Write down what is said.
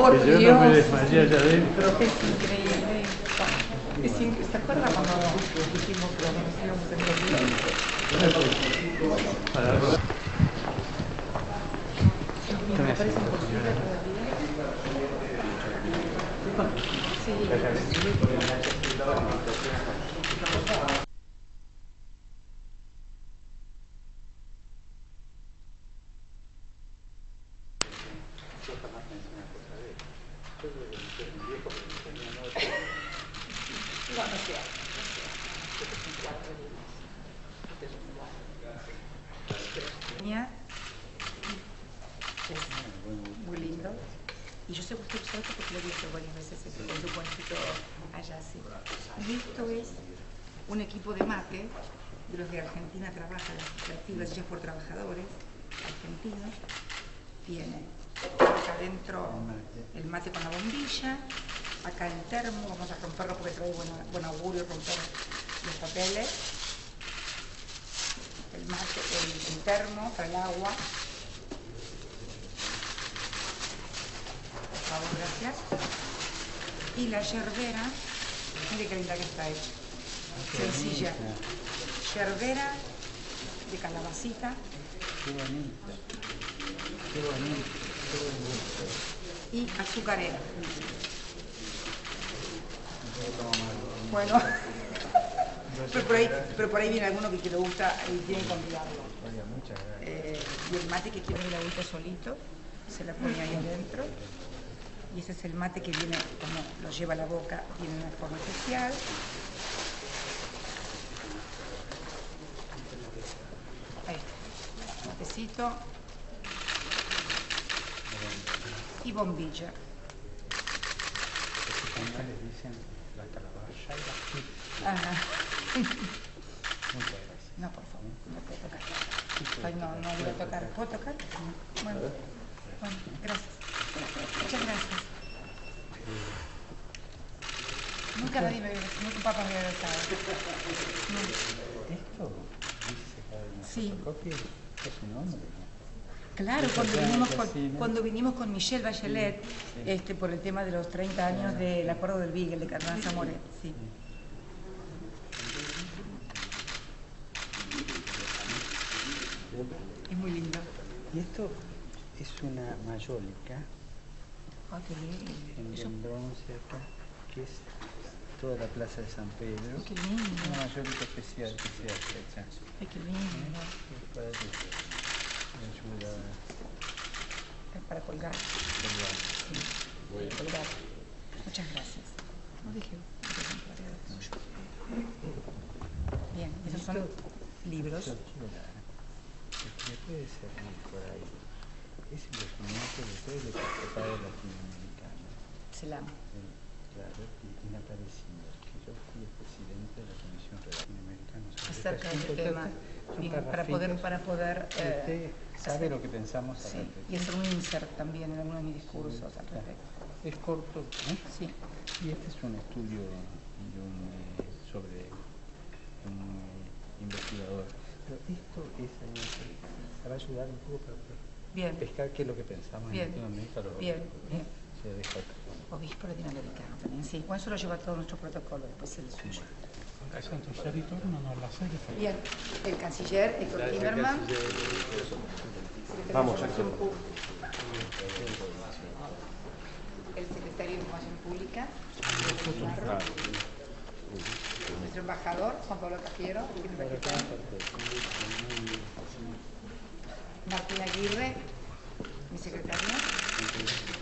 por que yo Dios. no me desmayé allá adentro. Es increíble. ¿Se acuerda cuando dijimos que nos íbamos a Para me parece imposible todavía. Sí. No, no sé. Este es un 4 libros. Este es un 4. Es muy lindo. Y yo sé que usted sabe porque lo he visto varias veces en su cuentito allá, sí. Y esto es un equipo de mate, de los de Argentina trabaja, las cooperativas hechas por trabajadores argentinos. Tiene acá adentro el mate con la bombilla, acá el termo, vamos a romperlo porque trae buen augurio romper los papeles. El mate, el termo para el agua. Por favor, gracias. Y la yerbera, mire qué linda que está hecha. Sencilla. Yerbera de calabacita. Qué bonito. Qué bonito. Qué bonito. Y azucarera. Bueno, pero por ahí viene alguno que le gusta y tiene que convidarlo. Muchas gracias. Y el mate que quiere ir ahorita solito, se la pone ahí adentro. Y ese es el mate que viene, como lo lleva a la boca, tiene una forma especial. Ahí está, matecito. Y bombilla. Los españoles dicen la calabaza y la pizza. Ajá. Muchas gracias. No, por favor, no puedo tocar. Ay, no voy a tocar. ¿Puedo tocar? Bueno, gracias. Muchas gracias. Nunca nadie me había besado, nunca un papá me había besado. ¿Esto dice acá en la Sí. fotocopia? Es un hombre, ¿no? Claro, cuando vinimos con Michelle Bachelet, por el tema de los 30 años del acuerdo del Beagle de Cardenal Zamoret, sí. Es muy lindo. Y esto es una mayólica Qué lindo. en bronce acá, que es toda la plaza de San Pedro. Qué lindo. Una mayólica especial que se hace acá. Ay, qué lindo. Para que me ayuda Es para colgar. a colgar. Sí, colgar. Muchas gracias. No dije. Bien, esos son libros. Yo quiero me puede servir por ahí. Es el documento de todo el episcopado latinoamericano. Selam. Claro, y Naparecido, que yo fui el presidente de la Comisión Latinoamericana sobre Acerca de este educación. tema. Bien, para poder usted sabe lo que pensamos al sí, respecto. y hacer un insert también en algunos de mis discursos al respecto. Es corto, ¿eh? Sí. Y este es un estudio sobre un investigador. Pero esto es algo que va a ayudar un poco para pescar qué es lo que pensamos en Latinoamérica. Bien. Se deja acá. Obispo latinoamericano también, sí. Bueno, eso lo lleva todo nuestro protocolo, después el suyo. El canciller ritorno no la serie. Bien, el canciller Héctor Timerman. Vamos, el secretario de Información Pública, nuestro embajador, Juan Pablo Cafiero, Martín Aguirre, mi secretario.